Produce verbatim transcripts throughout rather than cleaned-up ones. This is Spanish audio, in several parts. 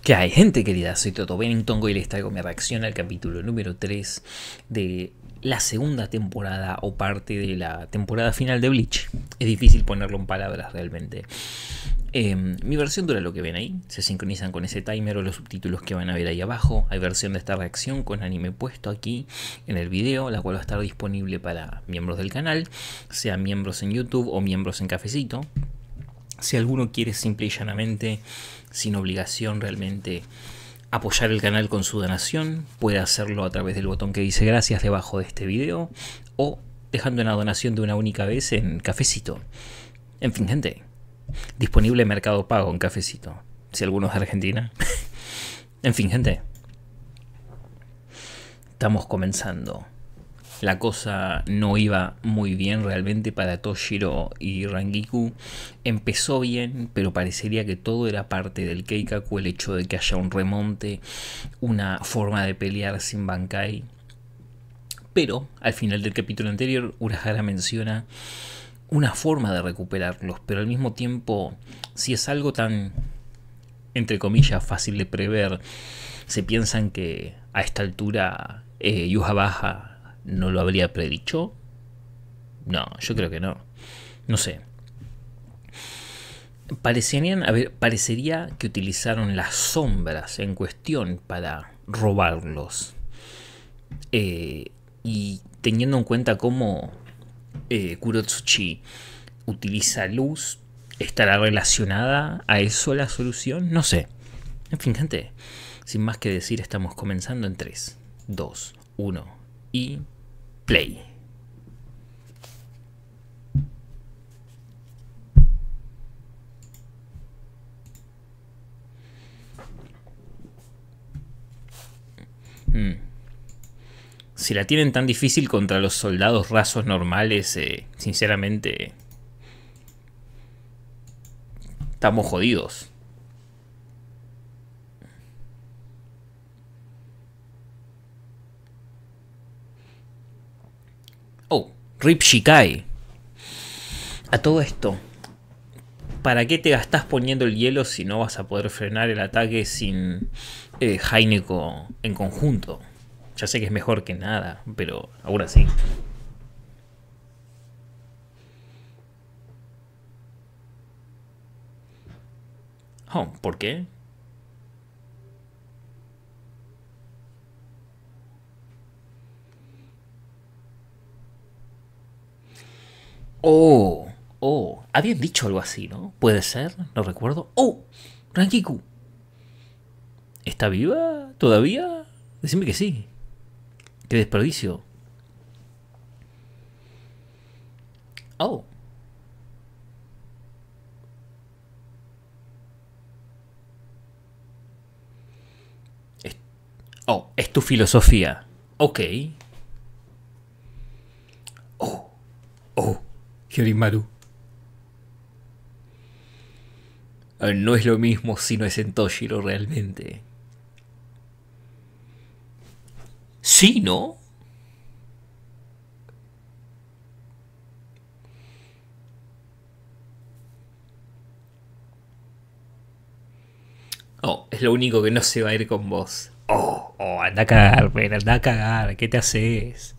¿Qué hay, gente querida? Soy Toto Bennington y les traigo mi reacción al capítulo número tres de la segunda temporada o parte de la temporada final de Bleach. Es difícil ponerlo en palabras realmente. Eh, mi versión dura lo que ven ahí, se sincronizan con ese timer o los subtítulos que van a ver ahí abajo. Hay versión de esta reacción con anime puesto aquí en el video, la cual va a estar disponible para miembros del canal, sean miembros en YouTube o miembros en Cafecito. Si alguno quiere simple y llanamente, sin obligación realmente, apoyar el canal con su donación, puede hacerlo a través del botón que dice gracias debajo de este video o dejando una donación de una única vez en Cafecito. En fin, gente, disponible en Mercado Pago en Cafecito, si alguno es de Argentina. En fin, gente, estamos comenzando. La cosa no iba muy bien realmente para Toshiro y Rangiku. Empezó bien, pero parecería que todo era parte del Keikaku, el hecho de que haya un remonte, una forma de pelear sin Bankai. Pero al final del capítulo anterior, Urahara menciona una forma de recuperarlos, pero al mismo tiempo, si es algo tan, entre comillas, fácil de prever, se piensan que a esta altura eh, Yhwach ¿no lo habría predicho? No, yo creo que no. No sé. Parecerían, a ver, parecería que utilizaron las sombras en cuestión para robarlos. Eh, y teniendo en cuenta cómo eh, Kurotsuchi utiliza luz, ¿estará relacionada a eso la solución? No sé. En fin, gente, sin más que decir, estamos comenzando en tres, dos, uno y play. Hmm. Si la tienen tan difícil contra los soldados rasos normales, eh, sinceramente, estamos jodidos. Oh, Rip Shikai. A todo esto, ¿para qué te gastás poniendo el hielo si no vas a poder frenar el ataque sin eh, Heineko en conjunto? Ya sé que es mejor que nada, pero aún así. Oh, ¿por qué? Oh, oh, habían dicho algo así, ¿no? Puede ser, no recuerdo. Oh, Rangiku. ¿Está viva todavía? Decime que sí. Qué desperdicio. Oh. Es, oh, es tu filosofía. Ok. Oh, oh, Hyorimaru. No es lo mismo si no es en Toshiro realmente. Sí, ¿no? Oh, es lo único que no se va a ir con vos. Oh, oh, anda a cagar, ven, anda a cagar. ¿Qué te haces?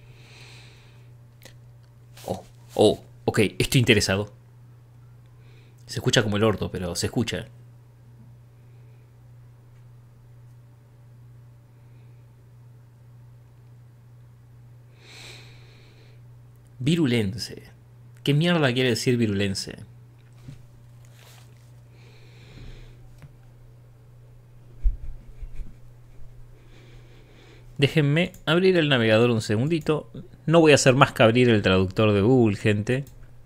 Oh, oh, ok, estoy interesado. Se escucha como el orto, pero se escucha. Virulense. ¿Qué mierda quiere decir virulense? Déjenme abrir el navegador un segundito. No voy a hacer más que abrir el traductor de Google, gente.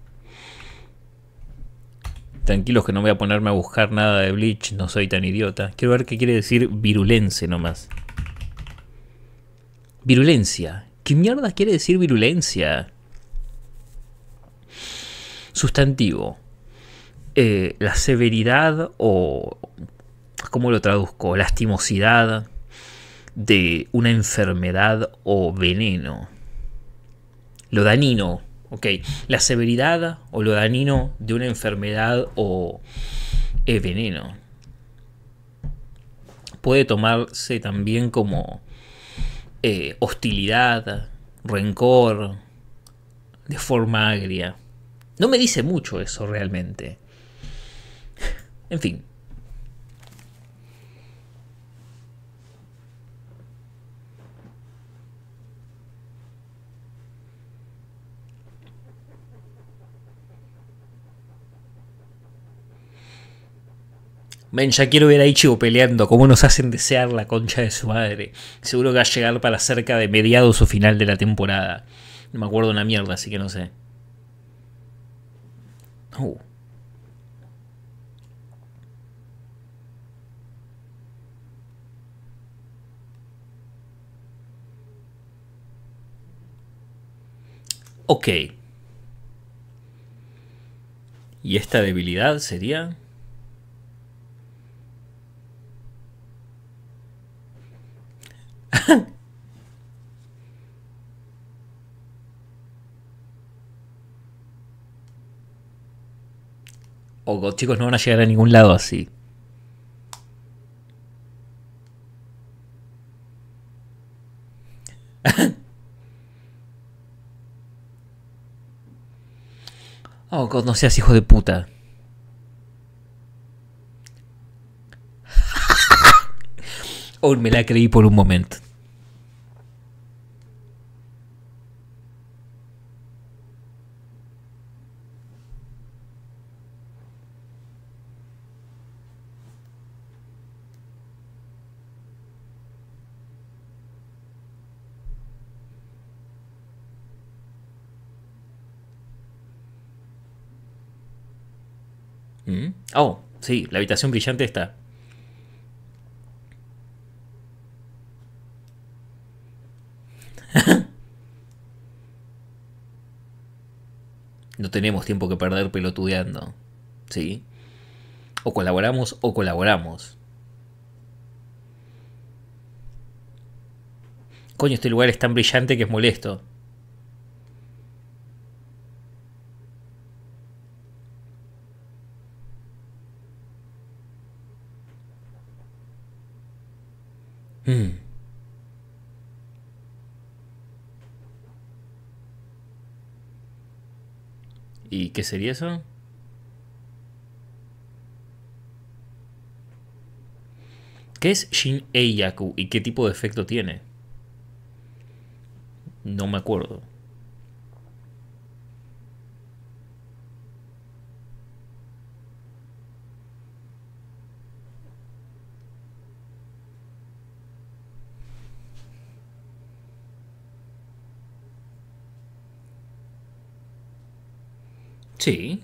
Tranquilos que no voy a ponerme a buscar nada de Bleach, no soy tan idiota. Quiero ver qué quiere decir virulense nomás. Virulencia. ¿Qué mierda quiere decir virulencia? Sustantivo. Eh, la severidad o... ¿Cómo lo traduzco? Lastimosidad de una enfermedad o veneno. Lo dañino. Ok, la severidad o lo dañino de una enfermedad o eh, veneno. puede tomarse también como eh, hostilidad, rencor, de forma agria. No me dice mucho eso realmente. En fin. Men, ya quiero ver a Ichigo peleando. Cómo nos hacen desear la concha de su madre. Seguro que va a llegar para cerca de mediados o final de la temporada. No me acuerdo una mierda, así que no sé. Uh. Ok. ¿Y esta debilidad sería? O oh, chicos, no van a llegar a ningún lado así. Oh, God, no seas hijo de puta. Oh, me la creí por un momento. ¿Mm? Oh, sí, la habitación brillante está. No tenemos tiempo que perder pelotudeando. ¿Sí? O colaboramos o colaboramos. Coño, este lugar es tan brillante que es molesto. Mm. ¿Y qué sería eso? ¿Qué es Shin Eiyaku y qué tipo de efecto tiene? No me acuerdo. Sí.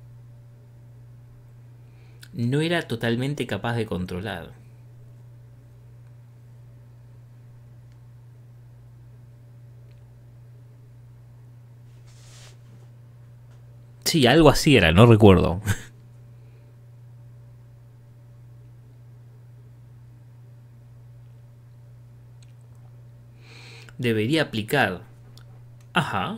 No era totalmente capaz de controlar. Sí, algo así era, no recuerdo. Debería aplicar. Ajá.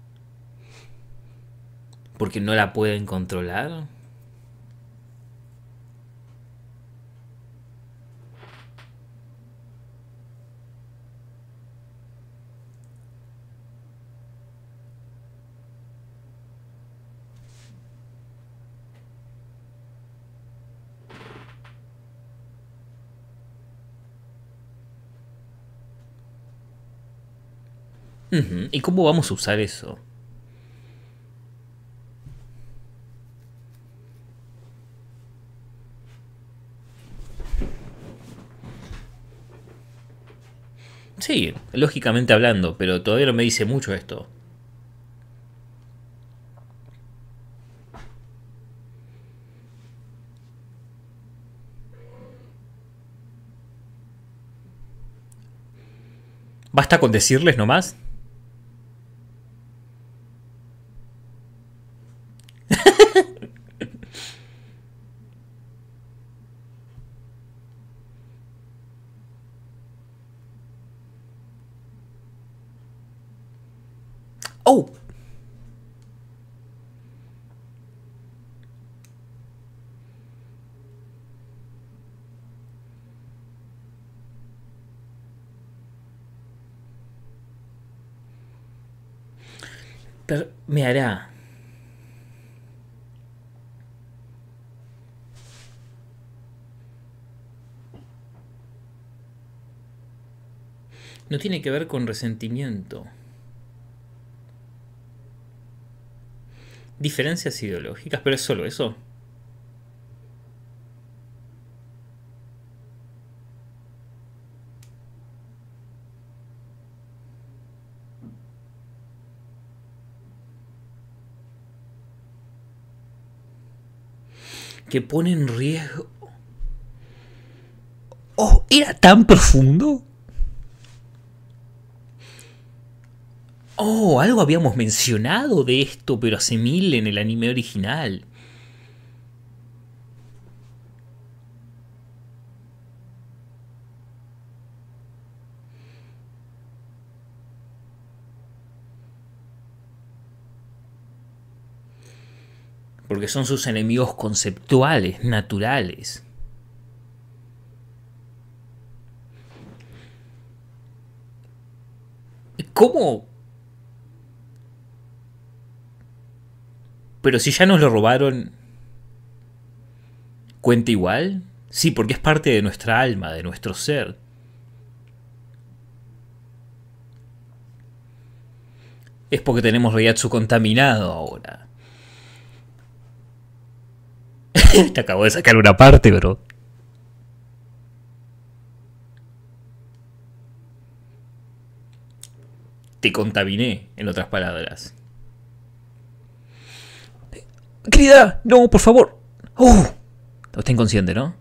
Porque no la pueden controlar. Uh-huh. ¿Y cómo vamos a usar eso? Sí, lógicamente hablando, pero todavía no me dice mucho esto. ¿Basta con decirles nomás? ¡Oh! Pero me hará. No tiene que ver con resentimiento. Diferencias ideológicas, pero es solo eso. Que pone en riesgo. Oh, ¿era tan profundo? Oh, algo habíamos mencionado de esto, pero hace mil en el anime original. Porque son sus enemigos conceptuales, naturales. ¿Cómo? Pero si ya nos lo robaron, ¿cuenta igual? Sí, porque es parte de nuestra alma, de nuestro ser. Es porque tenemos Reiatsu contaminado ahora. Te acabo de sacar una parte, bro. Te contaminé, en otras palabras. Querida, no, por favor. Uh, está inconsciente, ¿no?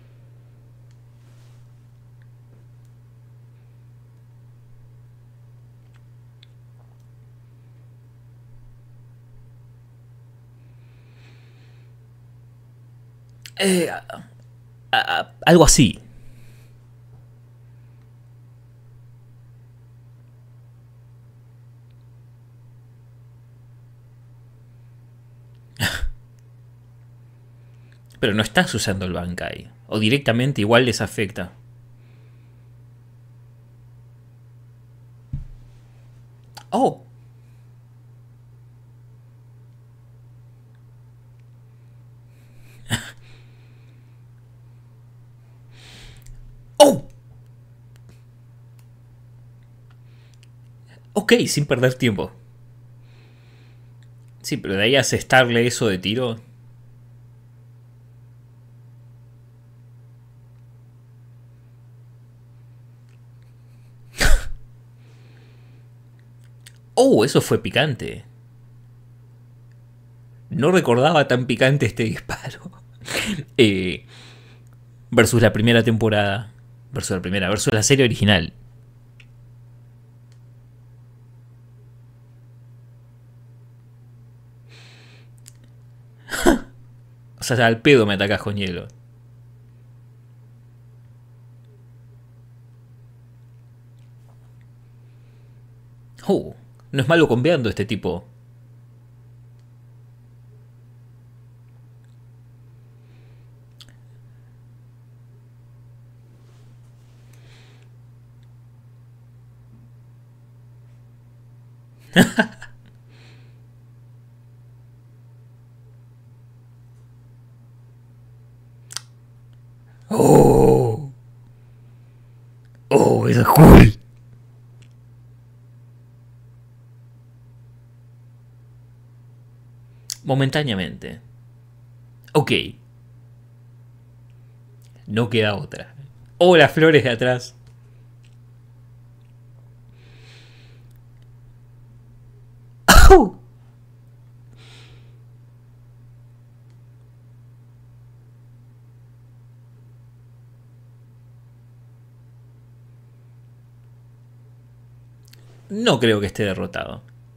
Eh, a, a, algo así. Pero no estás usando el Bankai. O directamente igual les afecta. Oh. Oh. Ok, sin perder tiempo. Sí, pero de ahí a asestarle eso de tiro. Oh, eso fue picante. No recordaba tan picante este disparo. eh, versus la primera temporada. Versus la primera, versus la serie original. O sea, al pedo me atacas con hielo. Oh, no es malo combeando este tipo. Oh. Oh, eso es cool. Momentáneamente. Ok. No queda otra. Oh, las flores de atrás. Oh. No creo que esté derrotado.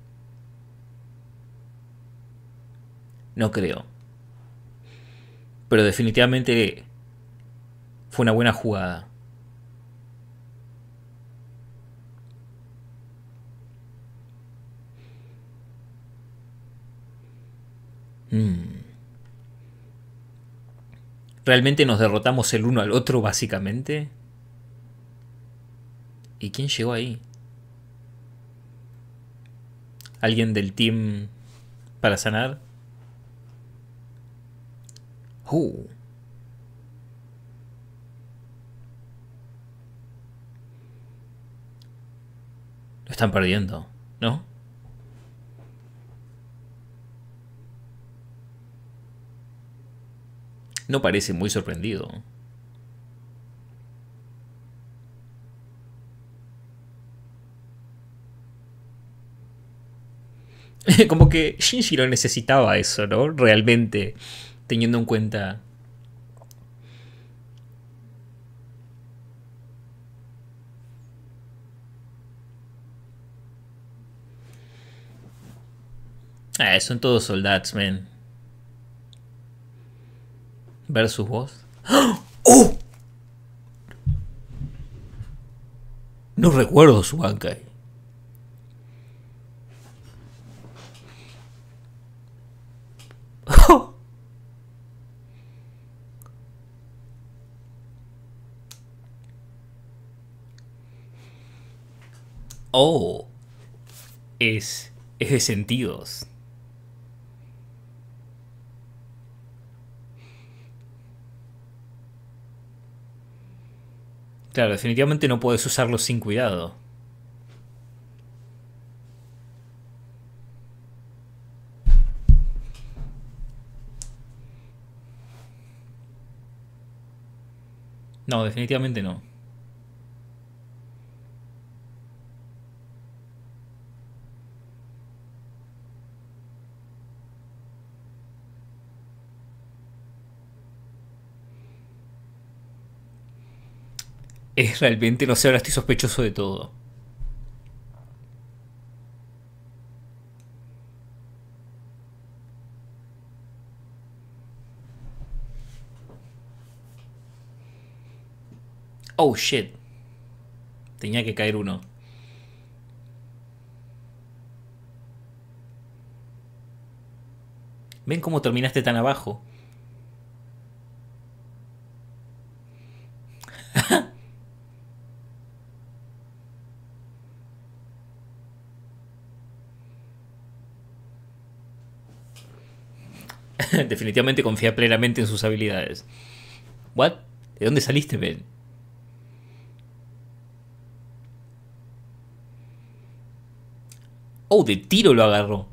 No creo. Pero definitivamente fue una buena jugada. Mm. ¿Realmente nos derrotamos el uno al otro, básicamente? ¿Y quién llegó ahí? ¿Alguien del team para sanar? Uh. Lo están perdiendo, ¿no? No parece muy sorprendido. Como que Shinji no necesitaba eso, ¿no? Realmente, teniendo en cuenta... Ah, son todos soldados, man. Versus vos. ¡Oh! No recuerdo su Bankai. Oh. Es... Es de sentidos. Claro, definitivamente no puedes usarlo sin cuidado. No, definitivamente no. Es realmente, no sé, ahora estoy sospechoso de todo. Oh, shit. Tenía que caer uno. ¿Ven cómo terminaste tan abajo? Definitivamente confía plenamente en sus habilidades. ¿What? ¿De dónde saliste, Ben? Oh, de tiro lo agarró.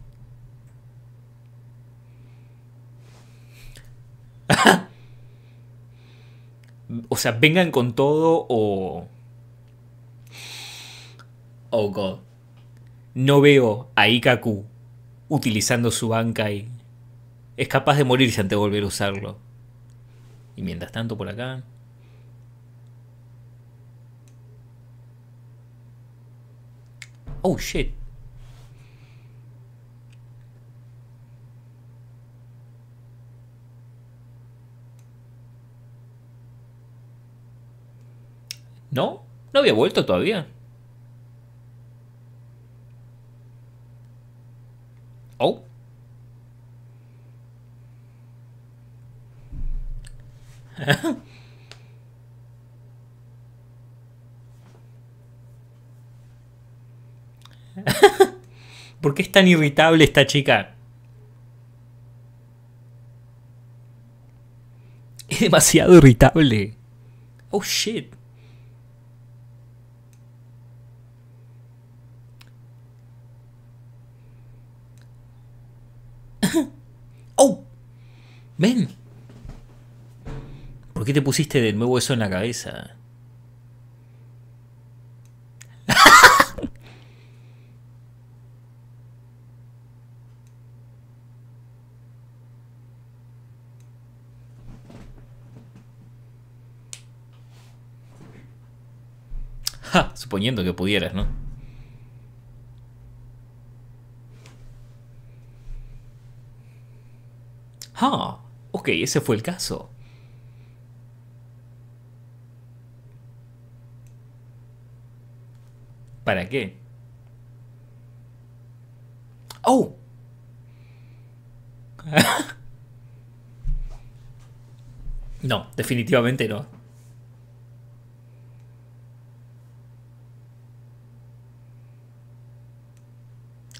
O sea, vengan con todo o... Oh, God. No veo a Ikkaku utilizando su Bankai. Es capaz de morirse antes de volver a usarlo. Y mientras tanto por acá... Oh, shit. ¿No? ¿No había vuelto todavía? Oh. ¿Por qué es tan irritable esta chica? Es demasiado irritable. Oh, shit. Oh. Ven. ¿Por qué te pusiste de nuevo eso en la cabeza? Ja, suponiendo que pudieras, ¿no? Ah, ok, ese fue el caso. ¿Para qué? ¡Oh! No, definitivamente no.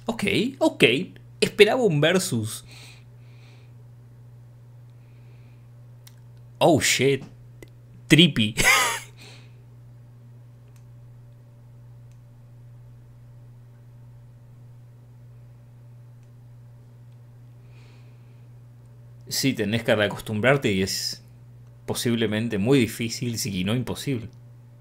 Ok, ok. Esperaba un versus. Oh shit. Trippy. Sí, tenés que reacostumbrarte y es posiblemente muy difícil, si no imposible.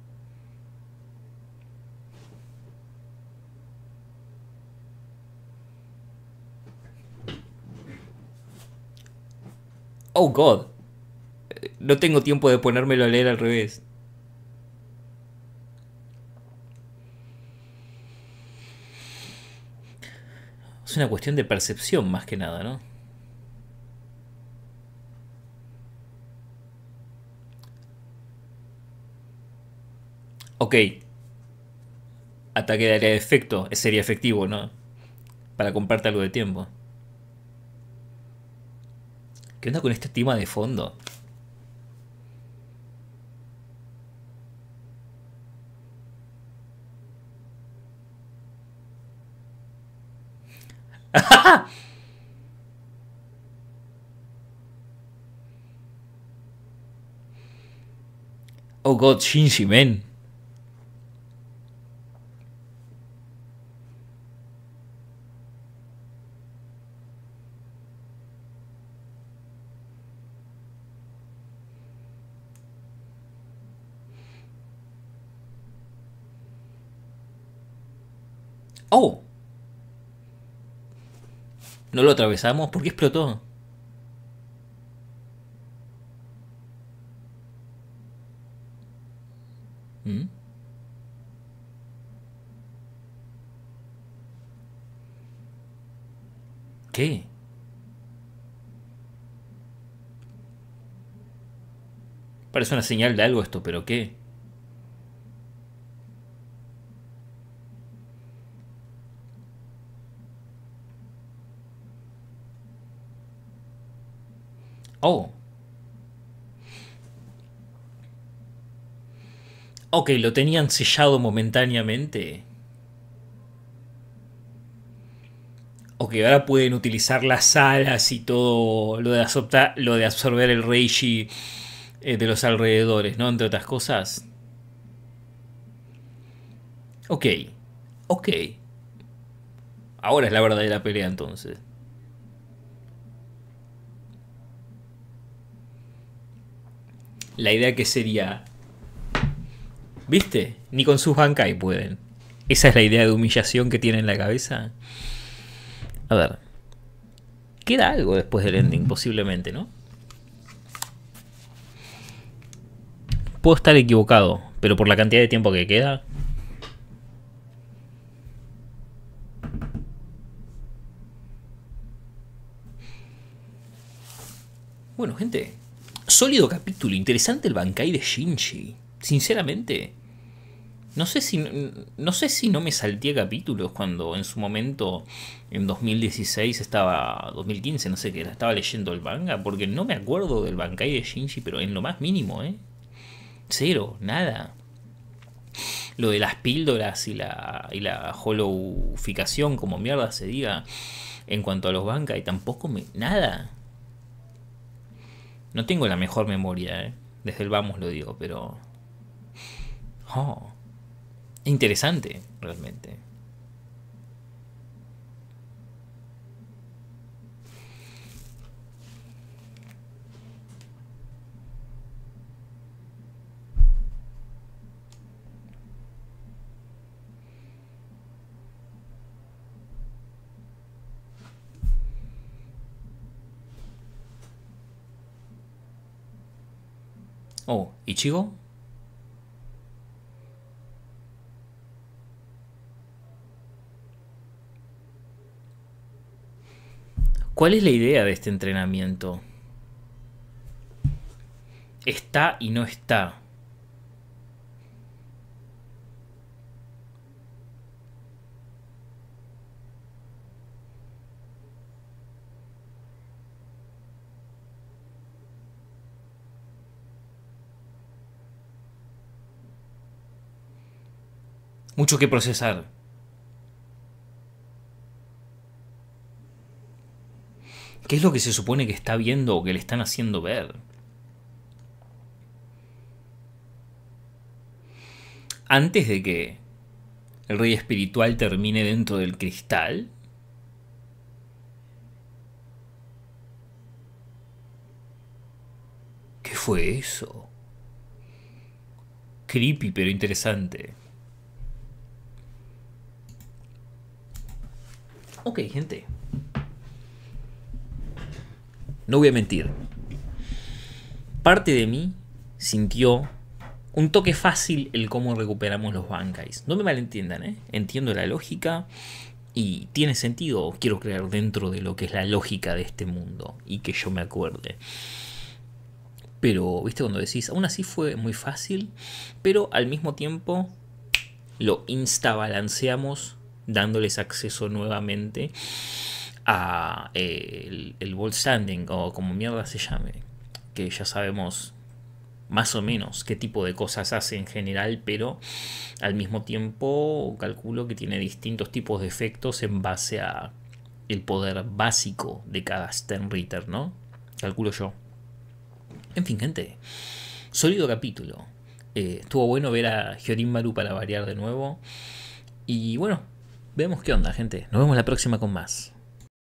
Oh god. No tengo tiempo de ponérmelo a leer al revés. Es una cuestión de percepción más que nada, ¿no? Ok. Ataque de área de efecto. Sería efectivo, ¿no? Para comprarte algo de tiempo. ¿Qué onda con este tema de fondo? Oh god, Shinji, man. Oh, no lo atravesamos. ¿Por qué explotó? ¿Mm? ¿Qué? Parece una señal de algo esto, pero ¿qué? Oh, ok, lo tenían sellado momentáneamente. Ok, ahora pueden utilizar las alas y todo lo de, absorta- lo de absorber el Reishi eh, de los alrededores, ¿no? Entre otras cosas. Ok, ok. Ahora es la verdadera pelea entonces. La idea que sería, ¿viste? Ni con sus Bankai pueden. Esa es la idea de humillación que tiene en la cabeza. A ver, queda algo después del ending, posiblemente, ¿no? Puedo estar equivocado, pero por la cantidad de tiempo que queda. Bueno, gente, sólido capítulo, interesante el Bankai de Shinji. Sinceramente, no sé si no sé si no me salté capítulos cuando en su momento en dos mil dieciséis estaba dos mil quince, no sé qué era, estaba leyendo el manga porque no me acuerdo del Bankai de Shinji, pero en lo más mínimo, ¿eh? Cero, nada. Lo de las píldoras y la y la holoficación, como mierda se diga, en cuanto a los Bankai, tampoco me nada. No tengo la mejor memoria, ¿eh? Desde el vamos lo digo, pero oh, interesante, realmente. Oh, ¿Ichigo? ¿Cuál es la idea de este entrenamiento? Está y no está. Mucho que procesar. ¿Qué es lo que se supone que está viendo o que le están haciendo ver? Antes de que el rey espiritual termine dentro del cristal. ¿Qué fue eso? Creepy pero interesante. Ok, gente. No voy a mentir. Parte de mí sintió un toque fácil el cómo recuperamos los Bankais. No me malentiendan, ¿eh? Entiendo la lógica y tiene sentido, quiero creer, dentro de lo que es la lógica de este mundo y que yo me acuerde. Pero, viste, cuando decís, aún así fue muy fácil, pero al mismo tiempo lo instabalanceamos dándoles acceso nuevamente a eh, el, el Vault Standing, o como mierda se llame, que ya sabemos más o menos qué tipo de cosas hace en general, pero al mismo tiempo calculo que tiene distintos tipos de efectos en base a el poder básico de cada Stern Ritter, ¿no? Calculo yo. En fin, gente, sólido capítulo. Eh, estuvo bueno ver a Hyorin-Maru para variar de nuevo. Y bueno, vemos qué onda, gente. Nos vemos la próxima con más.